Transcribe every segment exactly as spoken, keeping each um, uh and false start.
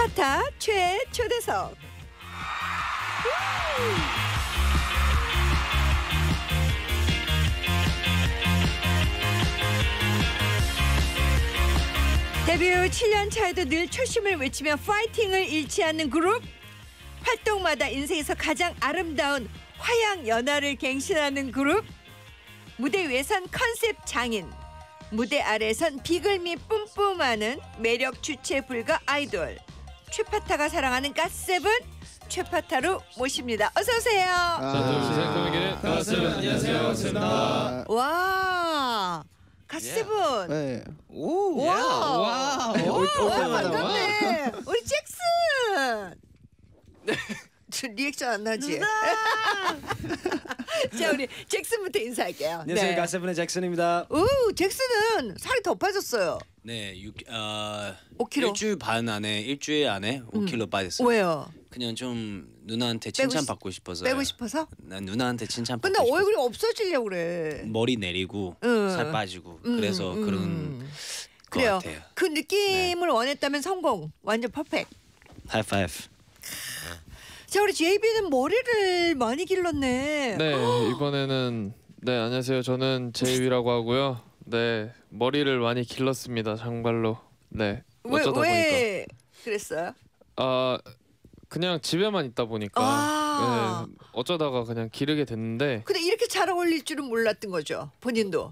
최파타 최초대석. 데뷔 칠 년 차에도 늘 초심을 외치며 파이팅을 잃지 않는 그룹. 활동마다 인생에서 가장 아름다운 화양 연화를 갱신하는 그룹. 무대 위에선 컨셉 장인, 무대 아래선 비글미 뿜뿜하는 매력 주체 불가 아이돌. 최파타가 사랑하는 갓세븐 최파타로 모십니다. 어서 오세요. 아, 갓세븐 안녕하세요. 갓세븐입니다. 와, 갓세븐. 네. 오, 와, 와, 반갑네. 우리 잭슨. 저 리액션 안 나지? 자, 우리 잭슨부터 인사할게요. 안녕하세요. 네. 갓세븐의 잭슨입니다. 오, 잭슨은 살이 더 빠졌어요. 네, 육, 어, 오 킬로그램. 일주일 반 안에 일주일 안에 오 킬로그램 빠졌어요. 왜요? 그냥 좀 누나한테 칭찬 빼고 받고 싶어서. 빼고 싶어서? 난 누나한테 칭찬 받고 근데 싶어서. 얼굴이 없어지려고 그래. 머리 내리고 응. 살 빠지고 음, 그래서 음. 그런 것 그래요. 같아요. 그 느낌을 네. 원했다면 성공. 완전 퍼펙트. 하이파이브. 자, 우리 제이비는 머리를 많이 길렀네. 네, 이번에는 네, 안녕하세요. 저는 제이비라고 하고요. 네, 머리를 많이 길렀습니다. 장발로. 네. 왜, 어쩌다 왜 보니까. 그랬어요? 아, 그냥 집에만 있다 보니까 아. 네, 어쩌다가 그냥 기르게 됐는데. 근데 이렇게 잘 어울릴 줄은 몰랐던 거죠. 본인도.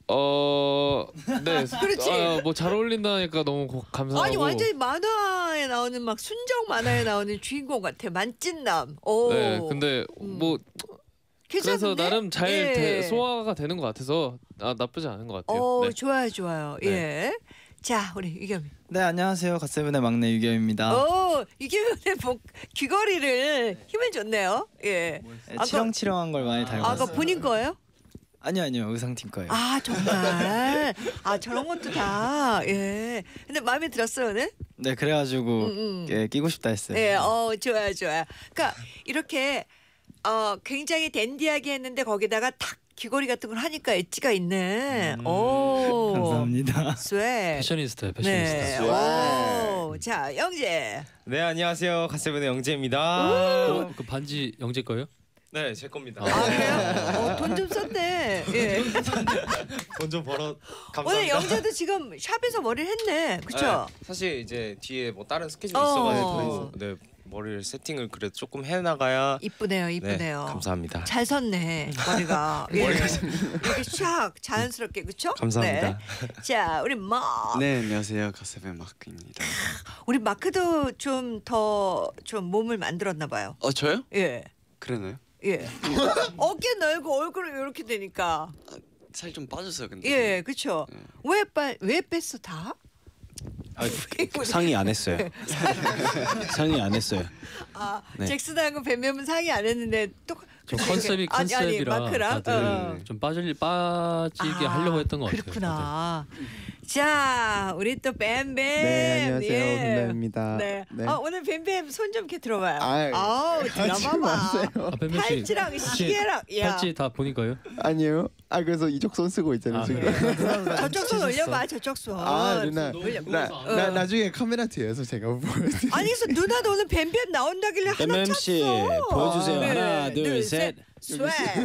어, 네. 그렇지. 아, 뭐 잘 어울린다니까 너무 고, 감사하고. 아니 완전히 만화에 나오는 막 순정 만화에 나오는 주인공 같아. 만찢남. 오. 네, 근데 음. 뭐 괜찮은데? 그래서 나름 잘 예. 대, 소화가 되는 것 같아서 아, 나쁘지 않은 것 같아요. 어, 네. 좋아요, 좋아요. 네. 예. 자, 우리 유겸이. 네, 안녕하세요. 갓세븐의 막내 유겸입니다. 오, 유겸의 목 귀걸이를 힘을 줬네요. 예. 네, 치렁치렁한 걸 많이 닮았어요. 아까 본인 거예요? 아니요, 아니요. 의상팀 거예요. 아, 정말. 아, 저런 것도 다. 예. 근데 마음에 들었어요, 오늘? 네, 그래가지고 음, 음. 예, 끼고 싶다 했어요. 예, 어, 좋아요, 좋아요. 그러니까 이렇게 어 굉장히 댄디하게 했는데 거기다가 탁 귀걸이 같은 걸 하니까 엣지가 있네. 음, 오. 감사합니다. 스웩. 패셔니스타예요, 네. 패셔니스타. 오. 자, 영재. 네, 안녕하세요. 갓세븐의 영재입니다. 그, 그 반지 영재 거예요? 네, 제 겁니다. 아, 그래요? 어, 돈 좀 썼네. 예. 돈 좀 벌어 감사합니다. 오늘 영재도 지금 샵에서 머리를 했네. 그렇죠? 네, 사실 이제 뒤에 뭐 다른 스케줄이 어. 있어가지고 네, 머리를 세팅을 그래도 조금 해나가야. 이쁘네요, 이쁘네요. 네, 감사합니다. 잘 섰네 머리가. 예. 이렇게 샥 자연스럽게 그렇죠? 감사합니다. 네. 자, 우리 마. 네, 안녕하세요. 갓세븐 마크입니다. 우리 마크도 좀 더 좀 몸을 만들었나 봐요. 어, 저요? 예, 그러나요? 예. 어깨 넓고 얼굴은 이렇게 되니까. 살 좀 빠졌어요, 근데. 예, 그렇죠. 네. 왜빠왜 뺐어 다? 아, 상의 안 했어요. 상의 안 했어요. 아, 네. 잭슨하고 뱀뱀은 상의 안 했는데 또. 저 컨셉이 아니, 아니, 컨셉이라 마크랑? 다들 어. 좀 빠질 빠지게 아, 하려고 했던 것 같아요. 그렇구나. 자, 우리 또 뱀뱀. 네, 안녕하세요. 예. 뱀뱀입니다. 네. 네. 어, 오늘 뱀뱀 손 좀 이렇게 들어봐요. 아이, 아우, 하지 들어봐봐. 마세요. 아, 뱀뱀 씨, 팔찌랑 혹시 시계랑. 야. 팔찌 다 보니 거예요? 아니요. 아, 그래서 이쪽 손 쓰고 있잖아요, 아, 지금. 그래요? 저쪽 손 올려봐, 저쪽 손. 아, 누나. 올려. 나, 어. 나 나중에 카메라 뒤에서 제가 보여드릴게요. 아니, 그래서 누나도 오늘 뱀뱀 나온다길래 하나 뱀뱀 씨, 찼어. 보여주세요. 네, 하나, 둘, 셋. 스웩.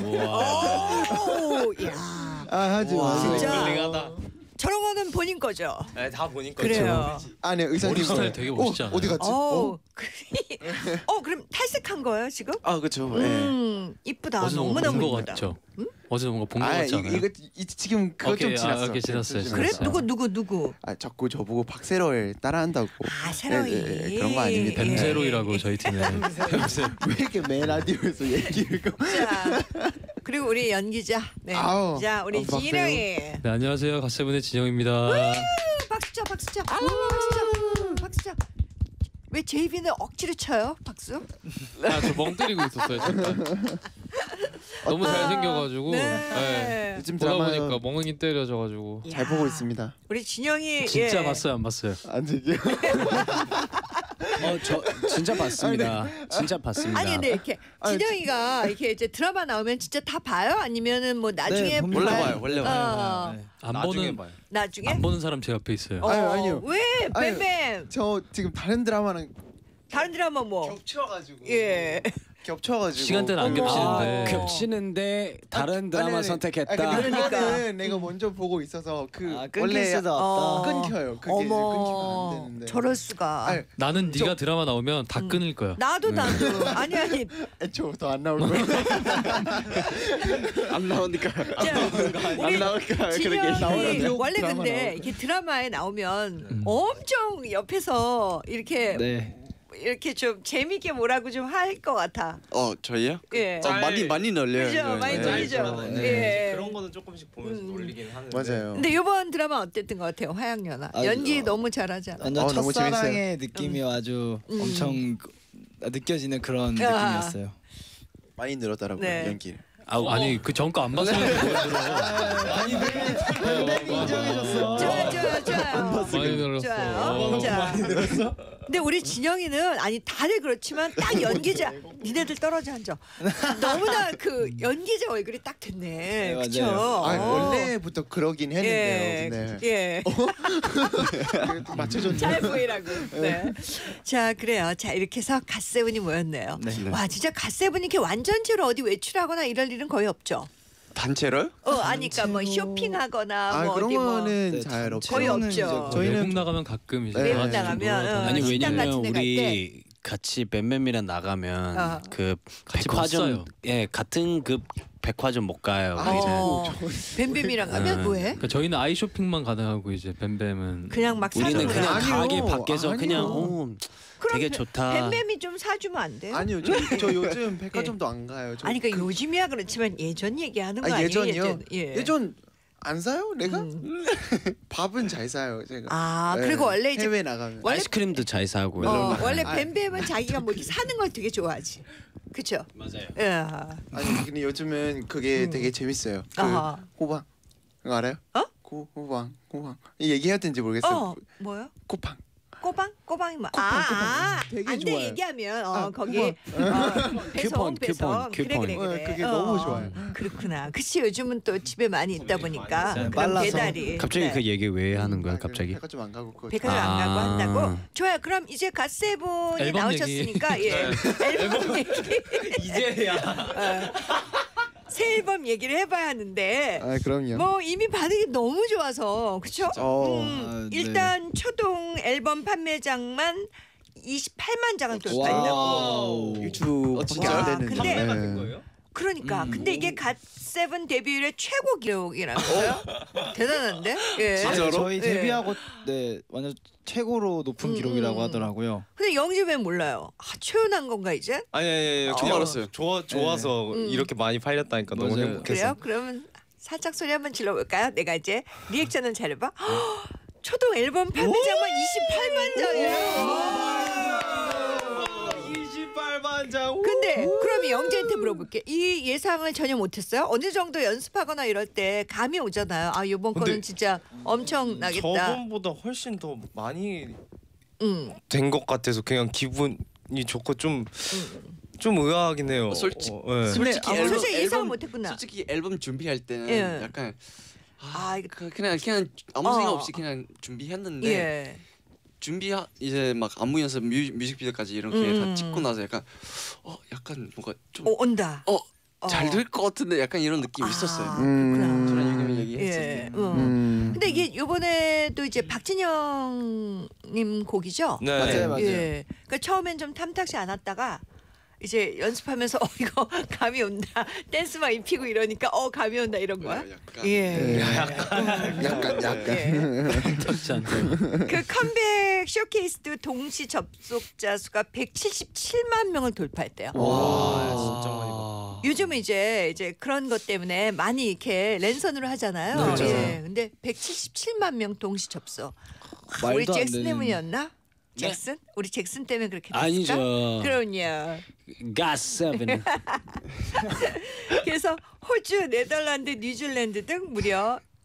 오, 야. 아, 하지 와, 마세요. 진짜. 링링하다. 저런 거는 본인 거죠. 네, 다 보니까. 그래요. 아니, 의상팀 머리 스타일 거예요. 되게 멋있지 어, 않아요? 어디 갔지? 어, 어? 그, 어, 그럼 탈색한 거예요 지금? 아, 그렇죠. 예. 음, 이쁘다. 어제 너무 뭔가 너무 본거 이쁘다. 같죠? 어제 뭔가 본 거 아, 같지 이, 않아요? 이거 이, 지금 그거 오케이, 좀 지났어. 아, 오케이, 지났어요, 좀 그래? 지났어요. 누구 누구 누구? 아, 자꾸 저보고 박세로를 따라한다고. 아, 새로이. 네, 네, 네, 그런 거 아닙니다. 예. 뱀세로이라고 저희 팀에 왜 이렇게 매 라디오에서 얘기를 자, 그리고 우리 연기자. 네. 아우, 자, 우리 어, 박세요. 진영이. 네, 안녕하세요. 갓세븐의 진영입니다. 박수 쳐, 박수 쳐. 박수 쳐. 박수 쳐. 왜 제이비는 억지로 쳐요? 박수? 아, 저 멍 때리고 있었어요, 잠깐. 너무 잘생겨가지고 네. 네. 요즘 보다 드라마 보니까 멍이 때려져가지고. 잘 보고 있습니다. 우리 진영이 진짜 예. 봤어요, 안 봤어요? 안 되게요. 어, 저 진짜 봤습니다. 진짜 봤습니다. 아니 근데 이렇게 진영이가 이렇게 이제 드라마 나오면 진짜 다 봐요? 아니면은 뭐 나중에 봅니다. 원래 봐요? 봐요. 원래 봐요. 어, 네. 안 나중에 보는 봐요. 나중에? 안 보는 사람 제 옆에 있어요. 어, 아유, 아니요. 왜 아유. 뱀뱀? 저 지금 다른 드라마는 다른 드라마 뭐? 겹쳐가지고. 예. 겹쳐가지고. 시간대는 안 어머. 겹치는데. 겹치는데 다른 드라마 아니, 아니. 선택했다. 아니, 근데 그러니까. 그거는 내가 먼저 보고 있어서 그 아, 끊길 원래 수도 어. 없다. 끊겨요. 그게 이제 끊기면 어머, 안 되는데. 저럴 수가. 아니, 나는 저- 네가 드라마 나오면 다 음. 끊을 거야. 나도 나도. 아니 아니. 애초부터 안 나올 거예요. 안 나오니까 자, 우리 안 나올까 그렇게 진영이 나오라고 원래 드라마 근데 나올 이렇게 드라마에 나오면 음. 엄청 옆에서 이렇게 네. 이렇게 좀 재밌게 뭐라고 좀 할 것 같아. 어 저희요? 예. 어, 많이 많이 놀려요. 그죠? 저희. 많이 네. 놀리죠. 네. 예. 그런 거는 조금씩 보면서 음. 놀리긴 하는데. 맞아요. 근데 이번 드라마 어땠던 것 같아요, 화양연화? 아주, 연기 어, 너무 잘하잖아. 완전 어, 너무 첫사랑의 느낌이 아주 음. 엄청 그- 느껴지는 그런 아. 느낌이었어요. 많이 늘었더라고요 네. 연기를. 아, 아니 그 전거 안 봤으면 뭘 들어. 인정해줬어. 좋아요, 좋아요, 좋아요. 많이 늘었어. 좋아요. 자, 근데 우리 진영이는 아니 다들 그렇지만 딱 연기자. 니네들 떨어져 앉아. 너무나 그 연기자 얼굴이 딱 됐네. 네, 그렇죠. 맞아요. 아 원래부터 그러긴 예, 했는데요. 근데 예. 그래도 맞춰줬네요. 잘 보이라고. 네. 자, 그래요. 자, 이렇게 해서 갓세븐이 모였네요. 네. 와, 진짜 갓세븐이 이렇게 완전체로 어디 외출하거나 이럴 일은 거의 없죠. 단체로요? 어, 아니까 뭐 단체로. 쇼핑하거나 아 뭐 그런 어디 뭐 거는 네, 잘 없죠. 거의 단체로는 없죠. 이제 저희는 외국 나가면 가끔 이제 네, 외국 네. 나가면 어, 아니 식당 같은 왜냐면 데 갈 때. 우리 같이 뱀뱀이랑 나가면 어. 그 같이 백화점 못 사요. 예 같은 그 백화점 못 가요. 아, 우리는. 어, 뱀뱀이랑 가면 음. 뭐해? 그러니까 저희는 아이 쇼핑만 가능하고 이제 뱀뱀은 그냥 막 우리는 사는 그냥 거야. 아니요. 가게 밖에서 아니요. 그냥 어, 그럼 되게 뱀- 좋다. 뱀뱀이 좀 사주면 안 돼요? 아니요, 저, 저 요즘 백화점도 안 가요. 저 아니 그러니까 요즘이야 그렇지만 예전 얘기하는 거 아, 아니에요? 예전이요? 예전. 예. 예전 안 사요? 내가 음. 밥은 잘 사요. 제가. 아, 네, 그리고 원래 이제 해외 나가면. 원래 아이스크림도 잘 사고요. 어, 원래 아. 뱀뱀은 자기가 뭐 이렇게 사는 걸 되게 좋아하지. 그렇죠? 맞아요. 예. 아니 근데 요즘은 그게 음. 되게 재밌어요. 그 아하. 호방 그거 알아요? 어? 고 호방 호방 이 얘기해야 되는지 모르겠어요. 어, 뭐요? 코팡. 꼬방? 꼬방이 뭐? 꼬방, 아, 꼬방. 아, 되게 안 돼 좋아요. 얘기하면 어, 아, 거기 어, 배송 쿠폰, 배송 쿠폰, 그래 쿠폰. 그래 그래. 어, 그게 너무 좋아요. 그렇구나. 그치 요즘은 또 집에 많이 있다 보니까 있어요. 그런 빨라서. 배달이 갑자기 네. 그 얘기 왜 하는 거야 아, 갑자기? 백화점 안 가고 그거. 백화점 안 가고 아. 한다고? 좋아요. 그럼 이제 갓세븐이 앨범 나오셨으니까 예. 앨범 얘기 이제야. 새 앨범 얘기를 해봐야 하는데 아 그럼요. 뭐 이미 반응이 너무 좋아서 그렇죠? 어. 음, 아, 네. 일단 초동 앨범 판매장만 이십팔만 장을 돌파했다고. 와우. 유주밖에 진짜요? 안 되는. 근데- 네. 그러니까 음. 근데 이게 갓세븐 데뷔율의 최고 기록이라는 거예요. 대단한데? 예. 진짜로? 저희 네. 데뷔하고 네 완전 최고로 높은 음, 기록이라고 음. 하더라고요. 근데 영집엔 몰라요. 아, 초연한 건가 이제? 아니 아니 아니 어. 그냥 알았어요. 좋아 좋아서 음. 이렇게 많이 팔렸다니까 너무 맞아요. 행복해서. 그래요? 그러면 살짝 소리 한번 질러볼까요? 내가 이제 리액션을 잘해봐. 헉, 초동 앨범 판매장만 이십팔만 장이에요. 이십팔만 장. 근데 그럼 영재한테 물어볼게. 이 예상을 전혀 못했어요? 어느 정도 연습하거나 이럴 때 감이 오잖아요. 아 이번 근데 거는 진짜 엄청 나겠다. 저번보다 훨씬 더 많이 응. 된 것 같아서 그냥 기분이 좋고 좀 좀 의아하긴 해요. 솔직- 어, 예. 솔직히 아, 앨범, 솔직히 예상을 앨범- 못했구나. 솔직히 앨범 준비할 때는 예. 약간 아, 아, 이거- 그- 그냥 그냥 아무 생각 어. 없이 그냥 준비했는데 예. 준비 이제 막 안무 연습 뮤, 뮤직비디오까지 이렇게 음. 다 찍고 나서 약간 어 약간 뭔가 어, 온다. 좀 어 잘 어. 될 것 같은데 약간 이런 느낌이 아, 있었어요. 그렇구나. 저랑 얘기 얘기했어요. 예. 어. 음. 근데 이게 이번에도 이제 박진영님 곡이죠? 네. 맞아요, 맞아요. 예. 그러니까 처음엔 좀 탐탁지 않았다가 이제 연습하면서 어 이거 감이 온다. 댄스만 입히고 이러니까 어 감이 온다 이런 거야? 약간 예. 약간 약간. 예. 적지 않다. 그 컴백 쇼케이스도 동시 접속자 수가 백칠십칠만 명을 돌파했대요. 와 진짜 많이 봤. 요즘은 이제 이제 그런 것 때문에 많이 이렇게 랜선으로 하잖아요. 그렇죠. 예. 근데 백칠십칠만 명 동시 접속. 우리 말도 안 잭슨 되는- 때문이었나? 잭슨? 우리 잭슨 때문에 그렇게 됐을까? 아니죠. 그럼요. 갓세븐. 그래서 호주, 네덜란드, 뉴질랜드 등 무려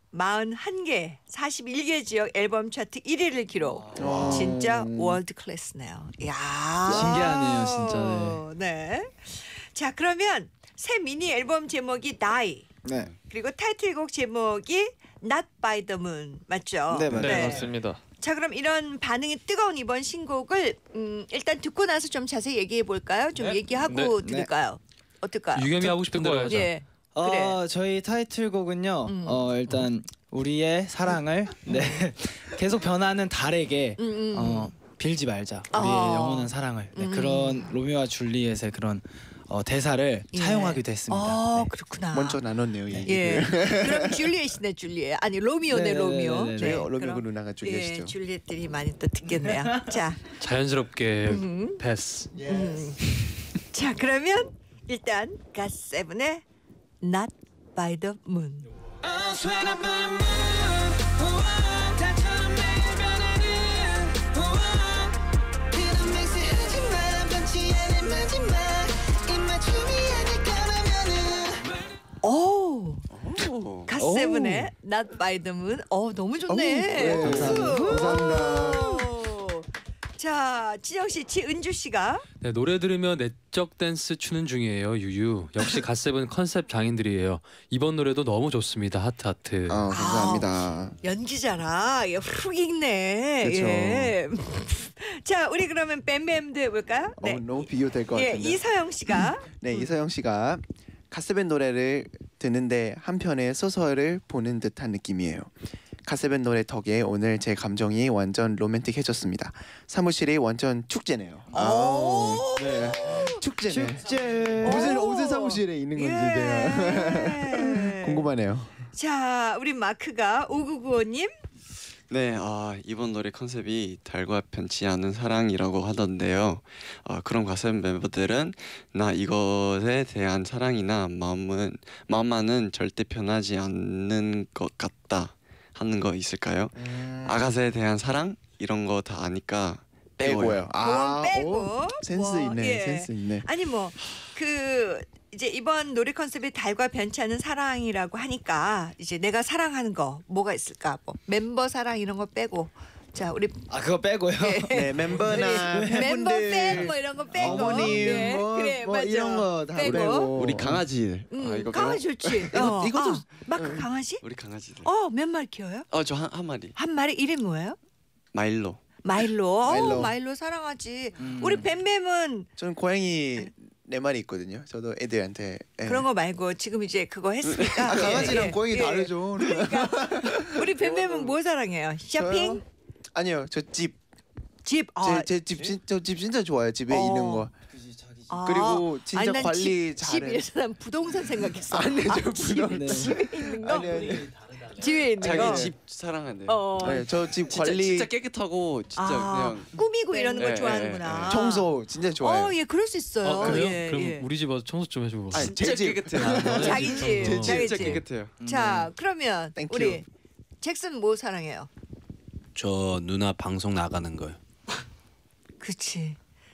사십일 개, 사십일 개 지역 앨범 차트 일 위를 기록. 와. 진짜 월드 클래스네요. 이야. 신기하네요, 진짜. 네. 자, 그러면 새 미니 앨범 제목이 Die. 네. 그리고 타이틀곡 제목이 Not by the Moon. 맞죠? 네, 네, 맞아요. 맞습니다. 자, 그럼 이런 반응이 뜨거운 이번 신곡을 음, 일단 듣고 나서 좀 자세히 얘기해 볼까요? 좀 네. 얘기하고 네. 들을까요? 어떨까요? 유겸이 하고 싶은 대로 하죠. 예. 어, 그래. 저희 타이틀곡은요. 음. 어, 일단 우리의 사랑을 네. 계속 변하는 달에게 음, 음. 어, 빌지 말자. 우리의 어. 영원한 사랑을. 네, 음. 그런 로미오와 줄리엣의 그런 어, 대사를 예. 사용하기도 했습니다. 어, 네. 그렇구나. 먼저 나눴네요 이 예. 얘기를. 그럼 줄리엣이네 줄리엣. 아니 로미오네 네, 네, 로미오. 네, 네, 네. 저희 그럼, 로미오고 누나가 줄리엣이죠. 예, 줄리엣들이 많이 또 듣겠네요. 자, 자연스럽게 음. 패스. 음. 자 그러면 일단 갓세븐의 Not by the Moon. 오, 오. 갓세븐의 Not by the Moon. 어 너무 좋네. 오, 네, 감사합니다. 박수. 감사합니다. 오. 자 진영 씨, 지은주 씨가 네, 노래 들으며 내적 댄스 추는 중이에요. 유유. 역시 갓세븐 컨셉 장인들이에요. 이번 노래도 너무 좋습니다. 하트 하트. 아, 감사합니다. 연기잖아. 예, 훅 읽네. 그쵸. 예. 자 우리 그러면 뱀뱀도 해볼까요? 어, 너무 비교될 것 예, 같은데. 이서영 씨가 네, 이서영 씨가 갓세븐 노래를 듣는데 한편의 소설을 보는 듯한 느낌이에요. 갓세븐 노래 덕에 오늘 제 감정이 완전 로맨틱해졌습니다. 사무실이 완전 축제네요. 아, 네, 축제네. 축제. 무슨 무슨 사무실에 있는 건지 예. 네. 궁금하네요. 자 우리 마크가 오구구오님. 네, 아, 이번 노래 컨셉이 달과 편치 않은 사랑이라고 하던데요. 아, 그럼 갓세븐 멤버들은 나 이것에 대한 사랑이나 마음은 마음만은 절대 변하지 않는 것 같다 하는 거 있을까요? 음. 아가새에 대한 사랑 이런 거 다 아니까 빼고요. 빼고요. 아, 빼고 오, 센스 뭐, 있네. 예. 센스 있네. 아니 뭐 그 이제 이번 노래 컨셉이 달과 변치 않은 사랑이라고 하니까 이제 내가 사랑하는 거 뭐가 있을까? 뭐 멤버 사랑 이런 거 빼고 자 우리 아, 그거 빼고요. 네, 멤버나 우리 멤버 팬분들, 팬 뭐 이런 거 빼고 어머님 네, 뭐, 그래 뭐 맞아. 이런 거 다 빼고. 빼고. 우리 강아지들. 음, 아, 이거 강아지 좋지. 이거- 어, 이것도- 아, 마크 강아지? 우리 강아지들. 어, 몇 마리 키워요? 어, 저 한 한 마리. 한 마리 이름이 뭐예요? 마일로. 마일로. 마일로. 마일로. 마일로 사랑하지. 음. 우리 뱀뱀은 저는 고양이 네 마리 있거든요. 저도 애들한테 예. 그런 거 말고 지금 이제 그거 했으니까. 아, 강아지랑 예, 예, 고양이 예. 다르죠. 우리 뱀뱀은 뭐 사랑해요? 쇼핑? 아니요, 저 집, 집. 아, 제집 진짜 집 진짜 좋아요. 집에 어. 있는 거. 아. 그리고 진짜 아니, 난 관리 집, 잘해. 집에서 난 부동산 생각했어. 아니죠, 아, 집, 부동산. 집에 있는 거? 아니 아니. 집에 있는 거? 자기 집 사랑한대요. 어. 네, 저집 진짜 관리 진짜 깨끗하고 진짜 아, 그냥 꾸미고 이러는 걸 네, 좋아하는구나. 네, 청소 진짜 좋아해요. 어, 예, 그럴 수 있어요. 아, 그래요? 예, 그럼 예. 우리 집 와서 청소 좀 해주고. 아니, 진짜 제 집. 깨끗해요. 자기 집, 제 집. 자기 진짜 집. 깨끗해요. 자, 그러면 땡큐. 우리 잭슨 뭐 사랑해요? 저 누나 방송 나가는 거요. 그치.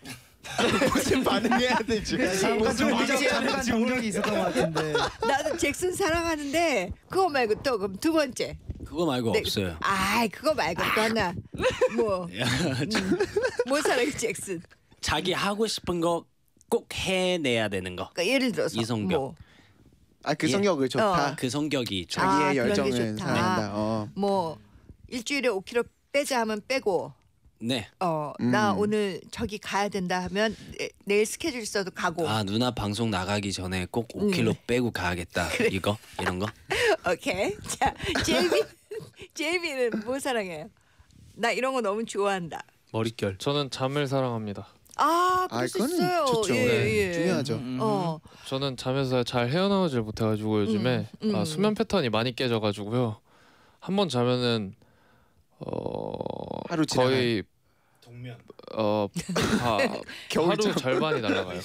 무슨 반응해야 되지? 잠깐 정적 잠깐 정적이 있었던 것 같은데. 나도 잭슨 사랑하는데 그거 말고 또 그럼 두 번째. 그거 말고 네. 없어요. 아이 그거 말고 또 하나. 뭐, 야, 저- 음, 뭐 사랑해 잭슨? 자기 하고 싶은 거 꼭 해내야 되는 거. 그러니까 예를 들어서 이성격. 뭐, 아, 그 예. 성격을 좋다. 어. 그 성격이 좀 아, 자기의 그런 게 열정을 좋다. 사랑한다. 어. 뭐 일주일에 오 킬로그램 빼자 하면 빼고 네. 어 나 음. 오늘 저기 가야 된다 하면 내, 내일 스케줄 있어도 가고. 아 누나 방송 나가기 전에 꼭 오 음. 킬로그램 빼고 가야겠다. 이거 이런 거. 오케이. 자, 제이비 제이비는 뭐 사랑해요? 나 이런 거 너무 좋아한다. 머릿결. 저는 잠을 사랑합니다. 아, 아, 그럴 수 그거는 있어요. 좋죠. 예, 네, 예. 중요하죠. 음. 어, 저는 잠에서 잘 헤어나오질 못해가지고 요즘에 음, 음. 아, 수면 패턴이 많이 깨져가지고요. 한 번 자면은 어 하루 거의 어 아, 하루 절반이 날아가요.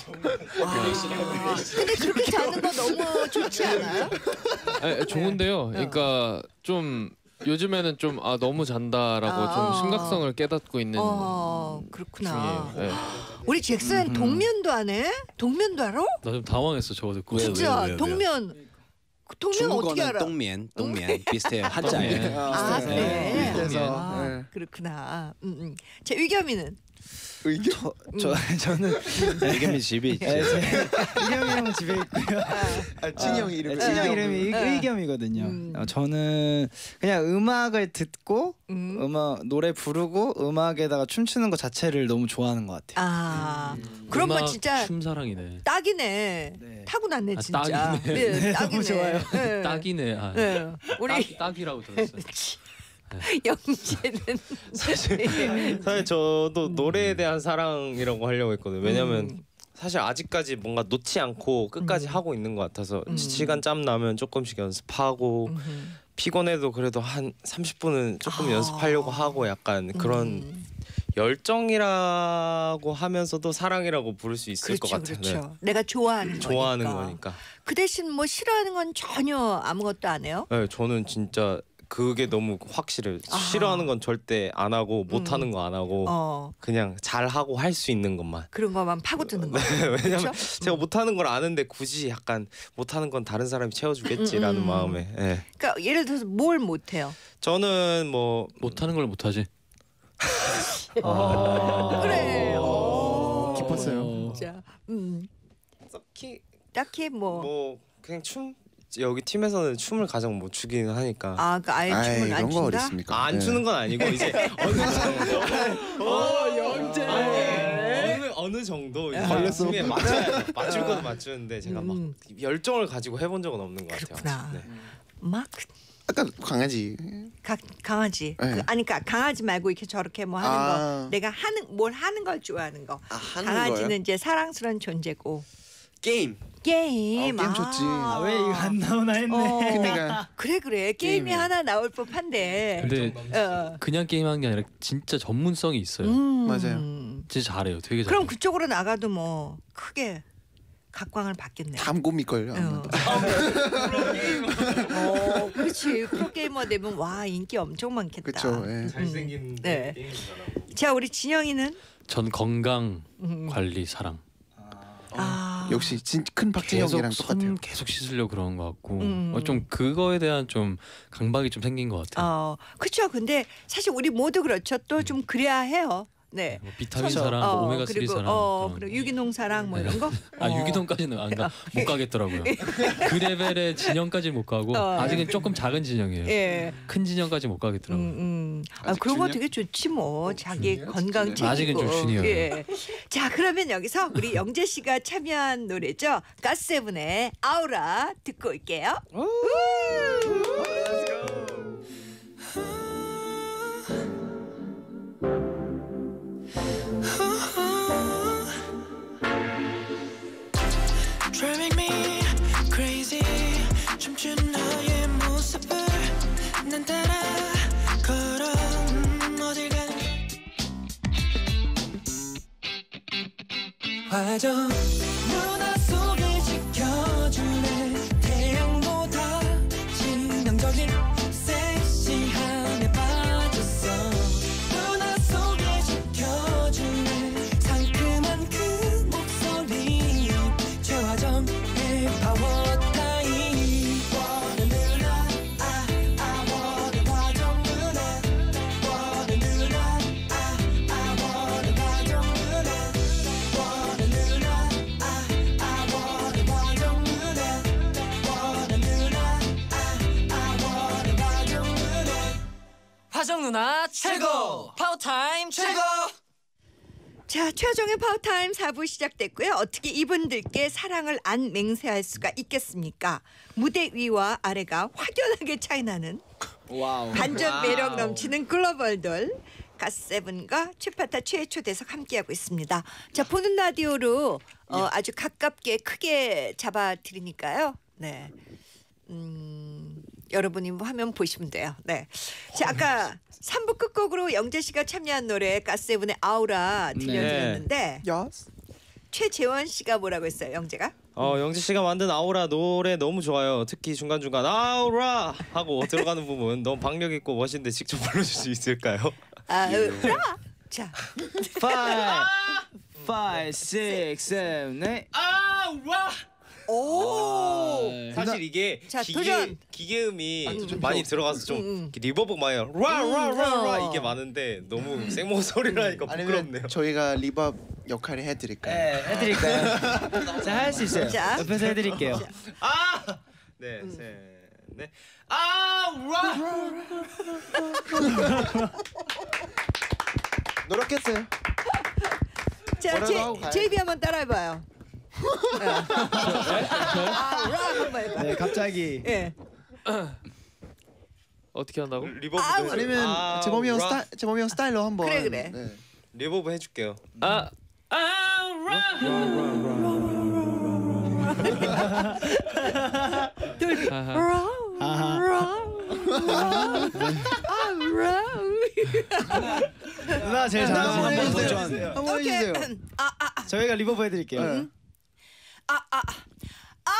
아, 근데 그렇게 자는 거 너무 좋지 않아요? 아, 좋은데요. 그러니까 좀 요즘에는 좀 아 너무 잔다라고 아. 좀 심각성을 깨닫고 있는 어, 그렇구나. 중이에요. 네. 우리 잭슨 음. 동면도 안 해? 동면도 알아? 나 좀 당황했어 저거 듣고. 왜, 진짜 왜, 왜, 왜요? 동면 그 동면 중국어는 어떻게 알아? 똥면, 똥면 비슷해요. 한자예요. 아, 네. 그래. 그래서 아, 네. 그렇구나. 음, 음. 자, 위겸이는 의견 저, 저 저는 의겸이 집이 있지. 네, 제 의겸이 형 집에 있고요. 아, 진영 이름 네, 친형 네. 이름이 의- 네. 의겸이거든요. 음. 어, 저는 그냥 음악을 듣고 음. 음악 노래 부르고 음악에다가 춤추는 것 자체를 너무 좋아하는 것 같아요. 아, 그런 거 음악, 진짜 춤 사랑이네. 딱이네. 네. 타고났네 아, 진짜. 딱이네. 네, 딱이네. 너무 좋아요. 네. 딱이네. 아, 네. 우리 딱, 딱이라고 들었어요. 영재는 사실 사실 저도 노래에 대한 사랑이라고 하려고 했거든요. 왜냐면 음. 사실 아직까지 뭔가 놓지 않고 끝까지 음. 하고 있는 것 같아서 음. 시간 짬 나면 조금씩 연습하고 음. 피곤해도 그래도 한 삼십 분은 조금 아. 연습하려고 하고 약간 그런 음. 열정이라고 하면서도 사랑이라고 부를 수 있을 그렇죠, 것 같아요. 그렇죠. 네. 내가 좋아하는 좋아하는 거니까. 거니까. 그 대신 뭐 싫어하는 건 전혀 아무것도 안 해요. 네, 저는 진짜 그게 너무 확실해요. 아. 싫어하는 건 절대 안 하고 못 하는 음. 거 안 하고 어, 그냥 잘 하고 할 수 있는 것만. 그런 것만 파고드는 거. 왜냐면 그렇죠? 제가 못하는 걸 아는데 굳이 약간 못하는 건 다른 사람이 채워주겠지라는 음, 음. 마음에. 예. 그러니까 예를 들어서 뭘 못해요. 저는 뭐 못하는 걸 못하지. 그래. 오. 깊었어요. 자, 음, 딱히 딱히 뭐. 뭐 그냥 춤 여기 팀에서는 춤을 가장 못 추기는 하니까. 아, 그 아예 아이, 춤을 안 이런 거 어디 춘다. 있습니까? 아, 안 네. 추는 건 아니고 이제 어느 정도. 어 영재. 어느 어느 정도 이제 걸렸어. 춤에 맞춰야 맞출 것도 맞추는데 제가 막 음. 열정을 가지고 해본 적은 없는 것 같아요. 그렇구나. 아직. 네. 막 아까 강아지. 가, 강아지. 네. 그, 아니, 그러니까 강아지 말고 이렇게 저렇게 뭐 하는 아. 거. 내가 하는 뭘 하는 걸 좋아하는 거. 아, 하는 강아지는 거예요? 이제 사랑스러운 존재고. 게임. 게임. 어, 게임 좋지. 아, 왜 이거 안 나오나 했네. 어. 그러니까 그래 그래 게임이 게임이야. 하나 나올 법한데. 근데 어. 그냥 게임하는 게 아니라 진짜 전문성이 있어요. 음. 맞아요. 진짜 잘해요. 되게 잘해요. 그럼 그쪽으로 나가도 뭐 크게 각광을 받겠네. 담곰이 걸요. 어. 어, 그렇지. 프로게이머 되면 와 인기 엄청 많겠다. 그렇죠. 예. 잘생긴 네. 게임 잘하고. 자 우리 진영이는 전 건강 음. 관리 사랑. 아 역시 진, 큰 박진영이랑 계속 똑같아요. 손 계속 씻으려 그런 것 같고 음. 어, 좀 그거에 대한 좀 강박이 좀 생긴 것 같아요. 어, 그렇죠. 근데 사실 우리 모두 그렇죠. 또 좀 그래야 해요. 네. 뭐 비타민 손- 사랑, 어, 뭐 오메가 쓰리 그리고 사랑. 어, 그런. 그리고 유기농 사랑 뭐 이런 거. 아 어. 유기농까지는 안 가, 못 가겠더라고요. 그 레벨의 진영까지 못 가고 어. 아직은 조금 작은 진영이에요. 예. 큰 진영까지 못 가겠더라고요. 음, 음. 아, 아직 그런 거 주니어? 되게 좋지 뭐. 자기 주니어? 건강 챙기고. 아직은 좀 주니어요. 예. 자, 그러면 여기서 우리 영재 씨가 참여한 노래죠. 가스세븐의 아우라 듣고 올게요. Driving me crazy 춤추는 너의 모습을 난 따라 걸어 음, 어딜 가는 화정 누나 속을 지켜주네 태양보다 치명적인 섹시함에 빠졌어 누나 속을 지켜주네 상큼한 그 목소리 최화정의 파워타임 원해 누나 아, 아 원해 화정 누나 원해 누나 아, 아 원해 화정 누나 원해 누나 아, 아 원해 화정 누나 원해 누나 아, 아 원해 화정 누나 화정 누나 최고 파워타임 최고 자, 최종의 파워타임 사 부 시작됐고요. 어떻게 이분들께 사랑을 안 맹세할 수가 있겠습니까? 무대 위와 아래가 확연하게 차이나는 와우. 반전 매력 넘치는 글로벌돌 가스세븐과 최파타 최초대석 함께하고 있습니다. 자, 보는 라디오로 어, 아주 가깝게 크게 잡아드리니까요. 네, 음, 여러분이 뭐 하면 보시면 돼요. 네, 자 아까 삼 부 끝곡으로 영재 씨가 참여한 노래 가스세븐의 아우라 들려드렸는데 Yes. 최재원 씨가 뭐라고 했어요, 영재가? 어 영지 씨가 만든 아우라 노래 너무 좋아요. 특히 중간 중간 아우라 하고 들어가는 부분 너무 박력 있고 멋있는데 직접 불러줄 수 있을까요? 아우라. 자, Five, five, six, seven, eight. 아우라 오. 사실 이게 자, 기계 도전. 기계음이 좀 많이 들어가서 좀 음, 음. 이렇게 리버브 많이 라라라라 음, 이게 많은데 너무 생모소리라 하니까 부끄럽네요. 아니면 저희가 리버 역할을 해드릴까요? 네, 해드릴까요? 자, 할 수 있어요. 자. 옆에서 해드릴게요. 아, 네, 셋, 넷, 아, 라. 노력했어요. 자, 뭐라도 하고 제, 가야지. 제이비 한번 따라해봐요. 네. 아, 라 한번 해봐. 네, 갑자기. 예. 어떻게 한다고? 리버브 아, 아니면 아, 재범이 형 라. 스타 재범이 형 스타일로 한번. 그래, 그래. 네. 리버브 해줄게요. 아, 돌비. 하하. 라우, 아하. 라우, 라우. 아, 라우. 누나 제일 잘하는 한번 한번 해주세요. 도전. 한번 오케이. 해주세요. 아, 아, 아, 저희가 리버브 해드릴게요. 네. 아, 아, 아,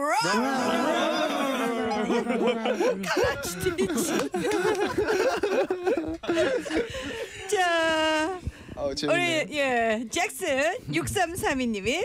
라우. 강아지 들리지. 자, 어, 우리 재밌네. 예 잭슨 육삼삼이님이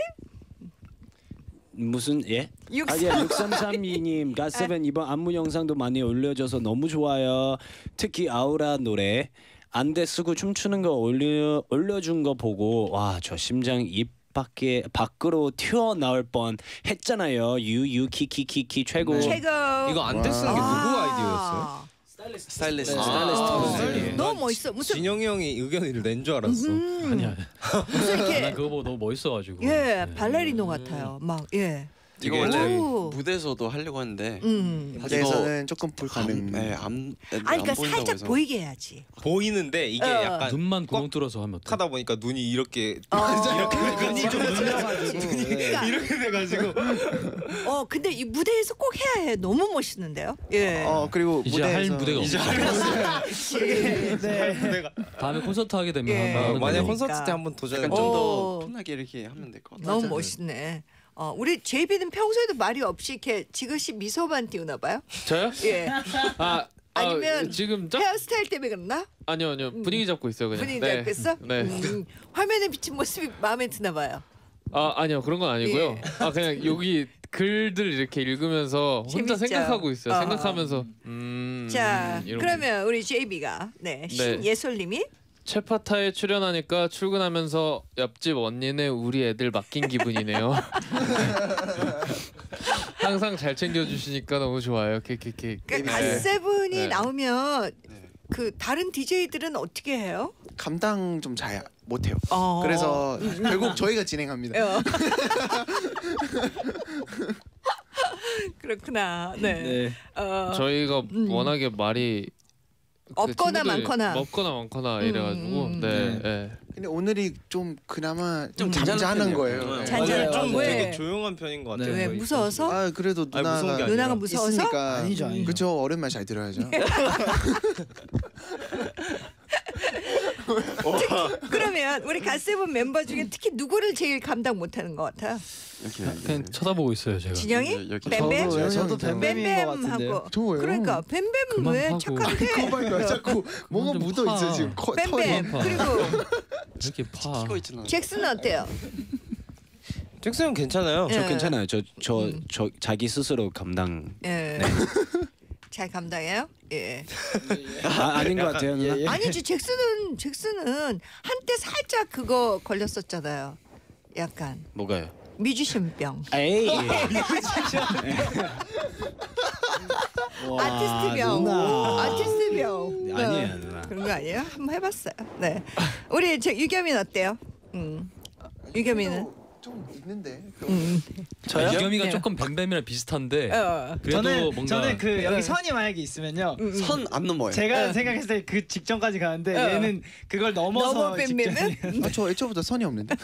무슨 예? 육삼. 아, 예, 육삼삼이님 갓세븐 이번 안무 영상도 많이 올려줘서 너무 좋아요. 특히 아우라 노래 안대 쓰고 춤추는 거 올려 올려준 거 보고 와 저 심장 입 밖에 밖으로 튀어나올 뻔 했잖아요. 유유 키키키키 최고. 최고. 이거 안 쓰는 게 누구 아이디어였어요? 스타일리스트. 네, 아, 스타일리스트. 네. 너무 멋있어. 무슨 진영이 형이 의견을 낸 줄 알았어. 음, 아니야. 무슨 난 이렇게 그거 보고 너무 멋있어가지고. 예 발레리노 같아요. 막 예. 이거 되게 원래 오. 무대에서도 하려고 했는데 음. 무대에서는 조금 불가능. 안, 네, 안, 애들이 아니 그러니까 안 보인다고 살짝 해서. 보이게 해야지. 보이는데 이게 어. 약간 눈만 구멍 뚫어서 하면 어때? 하다 보니까 눈이 이렇게 어. 이렇게 눈이 좀 눌려가지고. 그러니까 이렇게 돼가지고 어 근데 이 무대에서 꼭 해야 해. 너무 멋있는데요. 예. 어 그리고 이제 할 무대에서 무대가 이제 없어. 그렇지. 네. 내가 다음에 콘서트 하게 되면 예. 한번 어, 하는 만약 걸로. 콘서트 때 그러니까. 한번 도전해. 약간 좀 오. 더 편하게 이렇게 하면 될 것 같아요. 너무 멋있네. 어 우리 제이비는 평소에도 말이 없이 이렇게 지그시 미소만 띄우나 봐요. 저요? 예. 아, 아 아니면 지금 짝 헤어스타일 때문에 그랬나? 아니요 아니요 분위기 잡고 있어요 그냥. 분위기 네. 잡고 있어? 네. 음, 화면에 비친 모습이 마음에 드나 봐요. 아 아니요 그런 건 아니고요. 예. 아 그냥 여기 글들 이렇게 읽으면서 혼자 재밌죠? 생각하고 있어요. 어. 생각하면서 음. 자, 음, 이런 그러면 우리 제이비가 네, 신예솔님이 최파타에 출연하니까 출근하면서 옆집 언니네 우리 애들 맡긴 기분이네요. 항상 잘 챙겨주시니까 너무 좋아요. 케케케. 그러니까 네. 갓세븐이 네. 나오면 그 다른 디제이들은 어떻게 해요? 감당 좀 잘 못해요. 어. 그래서 결국 저희가 진행합니다. 어. 그렇구나. 네. 네. 어, 저희가 음. 워낙에 말이 그 없거나 친구들이 많거나. 없거나 많거나 이래가지고 음, 네. 네. 네. 근데 오늘이 좀 그나마 좀 좀 괜찮은 잔잔한 편이에요. 거예요. 네. 잔잔- 좀 왜? 되게 조용한 편인 것 같아요. 왜 저희 무서워서? 아 그래도 아니, 무서운 게 누나가 아니라 누나가 무서워서? 있으니까 아니죠, 아니죠. 그쵸 오랜만에 잘 들어야죠. 그러면 우리 갓세븐 멤버 중에 특히 누구를 제일 감당 못하는 것 같아요? 이렇게 그냥 쳐다보고 있어요 제가. 진영이? 여기 뱀뱀? 저도 저도 저는 뱀뱀인 것 같은데요. 뱀뱀하고 저예요. 그러니까 뱀뱀은 그만 왜 하고. 착한데? 그만요. 자꾸 뭔가 좀 묻어 파. 있어 지금. 커, 털이. 뱀뱀 파. 그리고 이렇게 파. 키고 있진 않아요. 잭슨은 어때요? 잭슨은 괜찮아요. 예. 저 괜찮아요. 저 저 음. 저 자기 스스로 감당 예. 잘 감당해요? 예. 아, 아닌 것 같아요. 누나. 예, 예. 아니지 잭슨은 잭슨은 한때 살짝 그거 걸렸었잖아요. 약간 뭐가요? 뮤지션병, 에이. 와, 아티스트병, 누나. 아티스트병. 네, 아니에요, 누나. 그런 거 아니에요? 한번 해봤어요. 네. 우리 저 유겸이는 어때요? 음. 유겸이는. 좀 있는데. 음. 저요? 이겸이가 네. 조금 뱀뱀이랑 비슷한데 어. 그래도 저는 뭔가 저는 그 네. 여기 선이 만약에 있으면요. 음, 음. 선 안 넘어요. 제가 어. 생각했을 때 그 직전까지 가는데 어. 얘는 그걸 넘어서 넘어 뱀뱀은? 아저 애초부터 선이 없는데.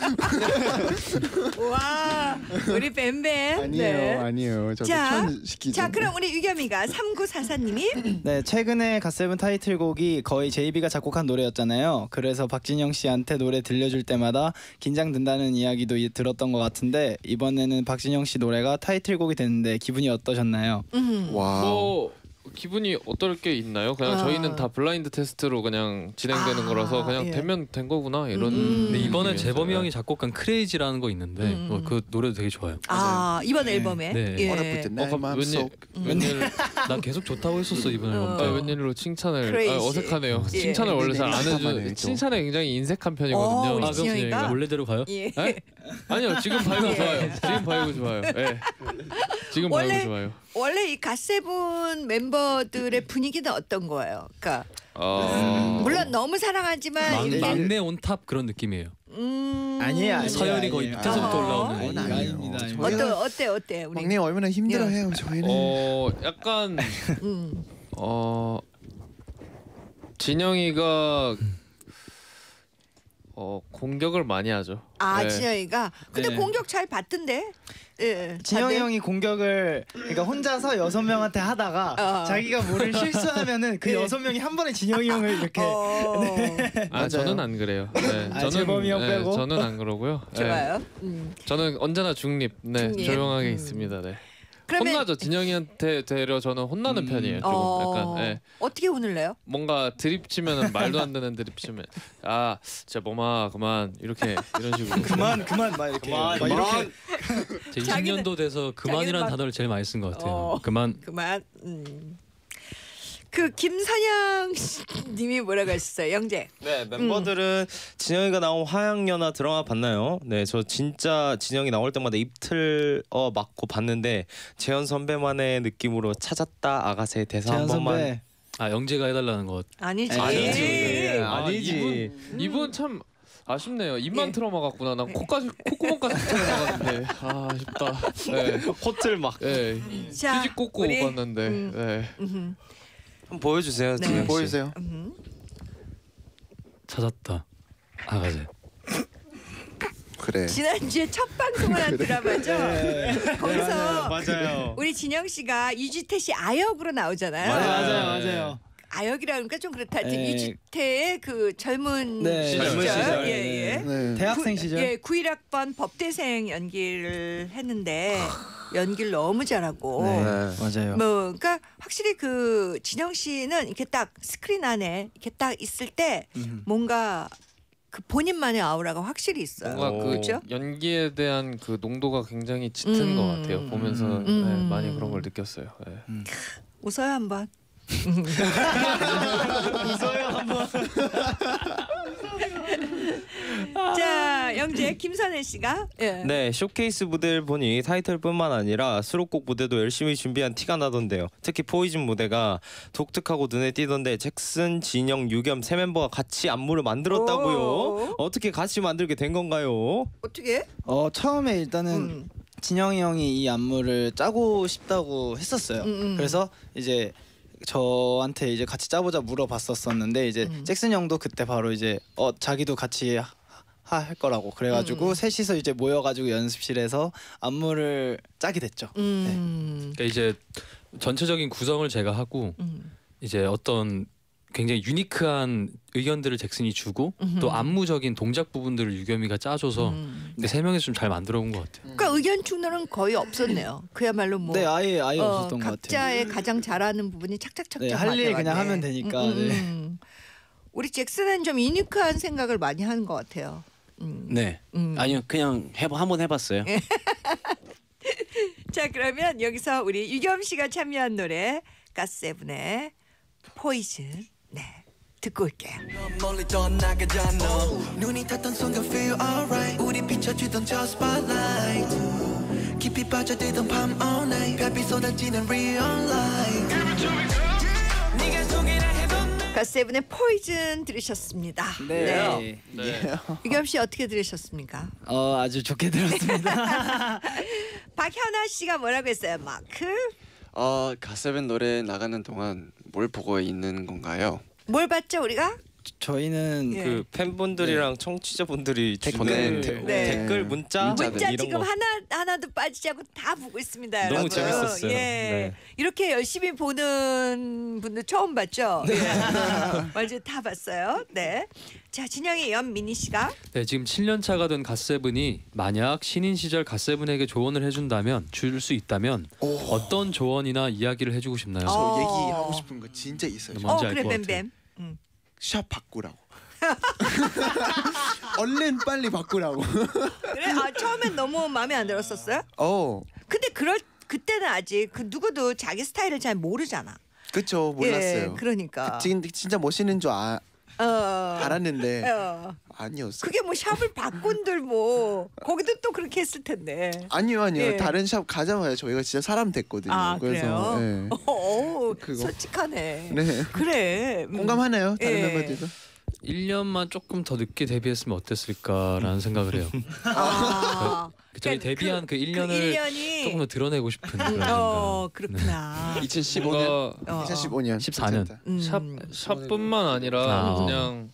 와, 우리 뱀뱀. 아니에요 네. 아니에요. 저 자, 추천 시키죠. 자, 그럼 우리 유겸이가 삼구사사님이 네, 최근에 갓세븐 타이틀곡이 거의 제이비가 작곡한 노래였잖아요. 그래서 박진영 씨한테 노래 들려줄 때마다 긴장된다는 이야기도 이- 들었던 것 같은데 이번에는 박진영 씨 노래가 타이틀곡이 됐는데 기분이 어떠셨나요? 음. 와. 뭐 기분이 어떨 게 있나요? 그냥 아. 저희는 다 블라인드 테스트로 그냥 진행되는 아, 거라서 그냥 예. 되면 된 거구나 이런. 음. 근데 이번에 느낌이었어요. 재범이 형이 작곡한 크레이지라는 거 있는데 음. 어, 그 노래도 되게 좋아요. 아 이번 앨범에. 네. 예. 어렵을 때 어, 내 갑- 마음속 웬일 난 계속 좋다고 했었어 이번 앨범 어. 때. 아, 웬일로 칭찬을 크레이지. 아, 어색하네요. 예. 칭찬을 원래 잘 안 인스타만 해주. 해줘. 칭찬에 굉장히 인색한 어, 편이거든요. 우리 아, 그럼 진영이가. 원래대로 가요? 예. 에? 아니요 지금 바이브 좋아요. 지금 바이브 좋아요. 예. 지금 원래- 바이브 좋아요. 원래 이 갓세븐 멤버들의 분위기는 어떤 거예요? 그러니까 어... 물론 너무 사랑하지만 막, 이렇게- 막내 온탑 그런 느낌이에요. 음... 아니에요, 아니에요. 서열이 거의 아니에요. 밑에서부터 아. 올라오는. 그건 아니에요. 아니에요. 아닙니다, 저희는 어때 어때 어때 우리 막내 얼마나 힘들어해요. 저희는. 어 약간 음. 어 진영이가 어 공격을 많이 하죠. 아 네. 진영이가 근데 네. 공격 잘 받던데. 예. 진영이 다들? 형이 공격을 그러니까 혼자서 여섯 명한테 하다가 어. 자기가 뭐를 실수하면은 그 예. 여섯 명이 한 번에 진영이 형을 이렇게 어, 아 맞아요. 저는 안 그래요. 네, 아, 저는 재범이 형 네, 빼고? 저는 안 그러고요. 네. 좋아요. 음. 저는 언제나 중립, 네 중립? 조용하게 음. 있습니다. 네. 그러면 혼나죠. 진영이한테 되려 저는 혼나는 음. 편이에요. 조금 어, 약간 예. 어떻게 오늘 내요? 뭔가 드립 치면은 말도 안 되는 드립 치면 아 진짜 뭐마 그만 이렇게 이런 식으로 그만 그만 막 이렇게 그만, 막 이렇게 제 자기는- 이십 년도 돼서 그만이라는 막- 단어를 제일 많이 쓴 것 같아요. 어. 그만. 그만. 음. 그 김선영 님이 뭐라고 하셨어요? 영재. 네 멤버들은 진영이가 나온 화양연화 드라마 봤나요? 네 저 진짜 진영이 나올 때마다 입틀 어 맞고 봤는데 재현 선배만의 느낌으로 찾았다 아가새 대사 한 재현 번만. 선배 아 영재가 해달라는 것. 아니지. 아니지. 예. 아, 아니지. 이분, 이분 참 아쉽네요. 입만 예. 틀어 막았구나. 난 코까지 콧구멍까지 틀어 막았는데 아 아쉽다. 네. 호틀 막. 네. 자, 휴지 꽂고 우리- 봤는데. 음. 네. 음흠. 한번 보여주세요. 네. 진영 씨. 보여주세요. 음흠. 찾았다. 아가새. 그래. 지난주에 첫 방송을 한 드라마죠. 네. 거기서 맞아요. 우리 진영 씨가 유지태 씨 아역으로 나오잖아요. 맞아요 맞아요. 맞아요 맞아요. 아역이라 그러니까 좀 그렇다. 하여튼 네. 유지태의 그 젊은 네. 젊은 시절. 예, 예. 네. 대학생 구- 시절 예, 구십일 학번 법대생 연기를 했는데 연기를 너무 잘하고 네. 맞아요. 뭐 그러니까 확실히 그 진영 씨는 이렇게 딱 스크린 안에 이렇게 딱 있을 때 음. 뭔가 그 본인만의 아우라가 확실히 있어요. 뭔가 그 그렇죠? 연기에 대한 그 농도가 굉장히 짙은 음. 것 같아요. 보면서 음. 네, 많이 그런 걸 느꼈어요. 네. 웃어요 한번. 웃어요 한번. 자 영재 김선혜 씨가 예. 네 쇼케이스 무대를 보니 타이틀뿐만 아니라 수록곡 무대도 열심히 준비한 티가 나던데요. 특히 포이즌 무대가 독특하고 눈에 띄던데 잭슨, 진영, 유겸 세 멤버가 같이 안무를 만들었다고요. 오. 어떻게 같이 만들게 된 건가요? 어떻게? 어 처음에 일단은 음. 진영이 형이 이 안무를 짜고 싶다고 했었어요. 음, 음. 그래서 이제 저한테 이제 같이 짜보자 물어봤었었는데 이제 음. 잭슨 형도 그때 바로 이제 어 자기도 같이 하, 할 거라고 그래가지고 음. 셋이서 이제 모여가지고 연습실에서 안무를 짜게 됐죠. 음. 그러니까 이제 전체적인 구성을 제가 하고 음. 이제 어떤 굉장히 유니크한 의견들을 잭슨이 주고 음흠. 또 안무적인 동작 부분들을 유겸이가 짜줘서 음. 근데 세 명이서 좀 잘 만들어 본 것 같아요. 그러니까 의견 충돌은 거의 없었네요. 그야말로 뭐 네 아예 아예 어, 없었던 것 같아요. 각자의 가장 잘하는 부분이 착착착착 네, 할 일 그냥 맞아갔네. 하면 되니까. 음, 음, 네. 음. 우리 잭슨은 좀 유니크한 생각을 많이 하는 것 같아요. 음. 네. 음. 아니요 그냥 해보 한번 해봤어요. 자 그러면 여기서 우리 유겸 씨가 참여한 노래 갓세븐의 포이즌 네 듣고 올게요. 멀리 떠나가잖아 눈이 탔던 순간 feel alright 우리 비춰주던 저 spotlight 깊이 빠져들던 밤 all night 별빛 쏟아지는 real life 네가 소개를 해도 갓세븐의 포이즌 들으셨습니다. 네. 네. 유겸 씨 어떻게 들으셨습니까? 어 아주 좋게 들었습니다. 박현아 씨가 뭐라고 했어요? 마크 어, 갓세븐 노래 나가는 동안 뭘 보고 있는 건가요? 뭘 봤죠 우리가? 저희는 예. 그 팬분들이랑 청취자분들이 보낸 댓글, 네. 댓글 문자, 문자들, 문자 이런 지금 거 하나 하나도 빠지지 않고 다 보고 있습니다. 너무 여러분. 재밌었어요. 예, 네. 이렇게 열심히 보는 분들 처음 봤죠. 네. 완전 다 봤어요. 네. 자, 진영이 연민희 씨가 네, 지금 칠 년 차가 된 갓세븐이 만약 신인 시절 갓세븐에게 조언을 해준다면 줄 수 있다면 오. 어떤 조언이나 이야기를 해주고 싶나요? 저 어. 얘기하고 싶은 거 진짜 있어요. 뭐- 저. 뭔지 어 알 그래 것 같아. 뱀뱀. 음. 샵 바꾸라고. 얼른 빨리 바꾸라고. 그래? 아 처음엔 너무 마음에 안 들었었어요? 어, 근데 그럴 그때는 아직 그 누구도 자기 스타일을 잘 모르잖아. 그쵸 몰랐어요. 예, 그러니까. 그, 진, 진짜 멋있는 줄 아, 어. 알았는데 어. 아니었어요. 그게 뭐 샵을 바꾼들 뭐 거기도 또 그렇게 했을 텐데. 아니요 아니요 예. 다른 샵 가자마자 저희가 진짜 사람 됐거든요. 아 그래서 그래요? 예. 어, 그거. 솔직하네. 네. 그래. 음. 공감하나요 다른 예. 멤버들도? 일 년만 조금 더 늦게 데뷔했으면 어땠을까라는 생각을 해요. 아, 그 저희 그러니까 데뷔한 그, 일 그 년을 일 년이 조금 더 드러내고 싶은 그런 생각. 어 그렇구나. 이천십오 년, 어, 어. 이천십오 년, 십사 년. 괜찮다. 음. 샵 샵뿐만 아니라 아. 그냥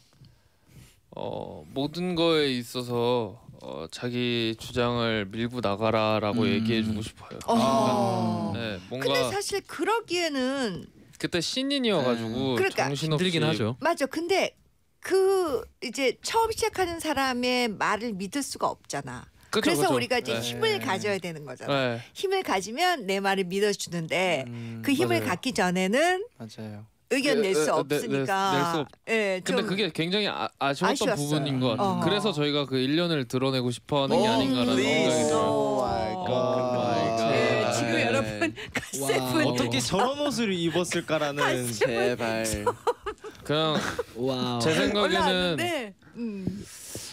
어, 모든 거에 있어서 어, 자기 주장을 밀고 나가라라고 음. 얘기해주고 싶어요. 어. 네, 근데 뭔가 사실 그러기에는 그때 신인이어가지고 그러니까 정신없이 힘들긴 하죠. 맞아. 근데 그 이제 처음 시작하는 사람의 말을 믿을 수가 없잖아. 그쵸, 그래서 그쵸. 우리가 이제 네. 힘을 가져야 되는 거잖아. 네. 힘을 가지면 내 말을 믿어주는데 음, 그 힘을 맞아요. 갖기 전에는 맞아요. 의견 낼 예, 수 예, 네, 없으니까. 낼 수 없- 예, 근데 좀 그게 굉장히 아, 아쉬웠던 아쉬웠어요. 부분인 것 같아요. 어. 그래서 저희가 그 일 년을 드러내고 싶어하는 게 아닌가라는 음, 생각이 네. 들어요. 오 마이 갓. 갓. 네, 지금 네. 여러분 갓세븐 어떻게 저런 옷을 입었을까라는 제발. 그냥 와우. 제 생각에는 올라왔는데 음.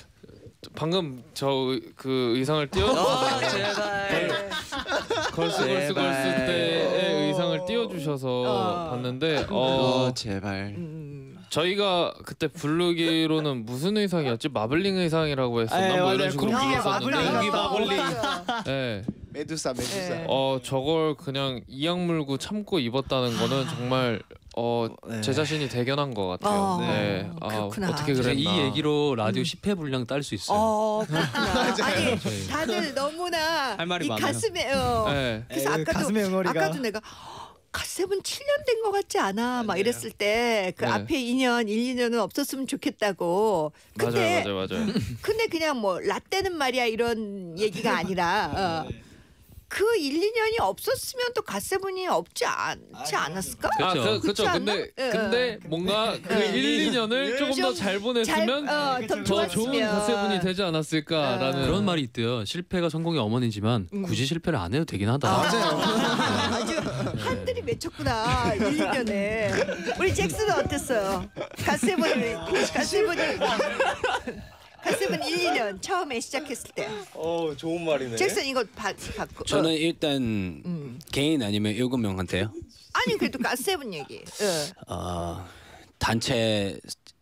방금 저 그 의상을 띄워주셔서 네. 걸스걸스 제발. 걸스 때의 의상을 띄워주셔서 어. 봤는데 어 어 제발. 음. 저희가 그때 부르기로는 무슨 의상이었지? 마블링 의상이라고 했었나? 아, 예, 뭐 이런 맞아요. 식으로 공기계 불렀었는데 마블링 맞다. 마블링. 맞아. 네. 메두사 메두사. 네. 어 저걸 그냥 이악 물고 참고 입었다는 거는 정말 어 제 네. 자신이 대견한 것 같아요. 어, 네. 아, 그렇구나. 어떻게 제가 그랬나? 이 얘기로 라디오 음. 십 회 분량 딸 수 있어요. 어, 그렇구나. 아니, 저희. 다들 너무나 할 말이 이 많아요. 가슴에 어. 네. 그래서 에이, 아까도 가슴의 응어리가. 아까도 내가 갓세븐 칠 년 된 것 같지 않아? 막 이랬을 때 그 네. 앞에 이 년, 일, 이 년은 없었으면 좋겠다고. 근데 맞아요, 맞아요, 맞아요. 근데 그냥 뭐 라떼는 말이야 이런 얘기가 아니라 어. 그 일, 이 년이 없었으면 또 갓세븐이 없지 않지 않았을까? 아, 그쵸. 그, 그쵸. 그렇지 않나? 근데 예, 근데 뭔가 그 예. 일, 이 년을 조금 더 잘 보냈으면 잘, 어, 더 더 좋았으면. 좋은 갓세븐이 되지 않았을까라는 그런 말이 있대요. 실패가 성공의 어머니지만 음. 굳이 실패를 안 해도 되긴 하다. 맞아요. 아주 한들이 맺혔구나. 일, 이 년에. 우리 잭슨은 어땠어요? 갓세븐이 갓세븐이 갓세븐 일, 이 년 처음에 시작했을 때. 어 좋은 말이네. 잭슨 이거 바, 바꿔. 저는 어. 일단 음. 개인 아니면 일곱 명한테요. 아니 그래도 갓세븐 얘기. 어. 어, 단체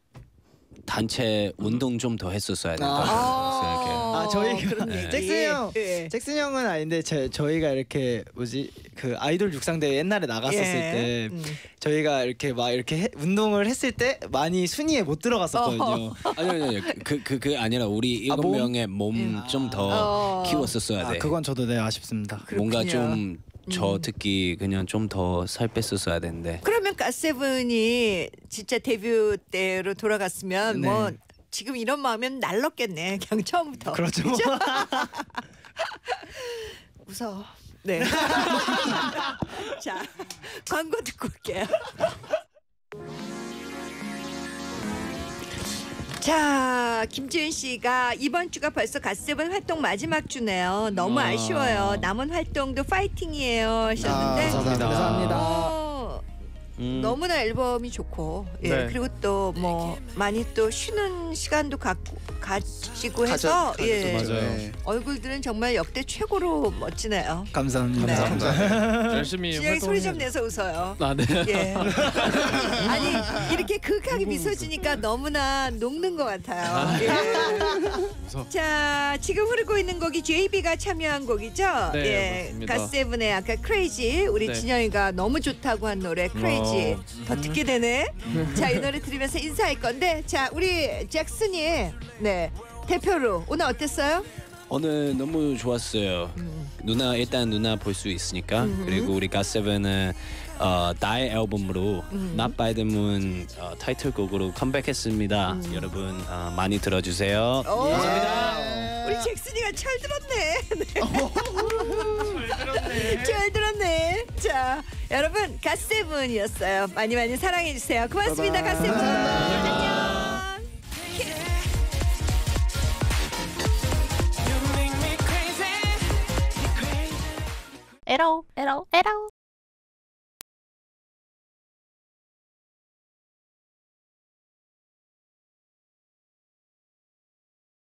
단체 운동 좀 더 했었어야 된다 아, 생각해요. 아, 저희가- 그런 얘기. 잭슨 형. 예. 잭슨 형은 아닌데 제, 저희가 이렇게 뭐지 그 아이돌 육상대회 옛날에 나갔었을 예. 때 음. 저희가 이렇게 막 이렇게 해, 운동을 했을 때 많이 순위에 못 들어갔었거든요. 아니 아니 아니 그그 그 아니라 우리 일곱 몸? 명의 몸 좀 더 어. 키웠었어야 아 돼. 그건 저도 네 아쉽습니다. 뭔가 그렇군요. 좀 저 음. 특히 그냥 좀 더 살 뺐었어야 되는데. 그러면 갓세븐이 진짜 데뷔 때로 돌아갔으면 네. 뭐 지금 이런 마음이면 날렀겠네. 그냥 처음부터. 그렇죠. 그죠? 무서워. 네. 자, 광고 듣고 올게요. 자, 김지은 씨가 이번 주가 벌써 갓세븐 활동 마지막 주네요. 너무 아. 아쉬워요. 남은 활동도 파이팅이에요 하셨는데. 아, 감사합니다. 감사합니다. 어, 음. 너무나 앨범이 좋고 예 네. 그리고 또 뭐 많이 또 쉬는 시간도 갖고 가지고 해서 가져- 예 가져도 맞아요. 네. 얼굴들은 정말 역대 최고로 멋지네요. 감사합니다. 네. 감사합니다. 열심히 진영이 소리 좀 활동해. 내서 웃어요. 아, 네. 예. 아니 이렇게 그윽하게 미소 지니까 너무나 녹는 것 같아요. 예. 자 지금 흐르고 있는 곡이 제이비가 참여한 곡이죠. 네, 예. 맞습니다. 갓세븐의 아까 크레이지 우리 네. 진영이가 너무 좋다고 한 노래 크레이지 그치? 더 듣게 되네. 자, 이 노래 들으면서 인사할 건데, 자, 우리 잭슨이 네 대표로 오늘 어땠어요? 오늘 너무 좋았어요. 음. 누나 일단 누나 볼 수 있으니까 음흠. 그리고 우리 갓세븐은 어, 나의 앨범으로 음. Not by the Moon 어, 타이틀곡으로 컴백했습니다. 음. 여러분 어, 많이 들어주세요. 오, 감사합니다. 우리 잭슨이가 철 들었네. 네. 철 들었네. 자, 여러분 갓세븐이었어요. 많이 많이 사랑해 주세요. 고맙습니다, 갓세븐. 안녕. 에러 에러 에러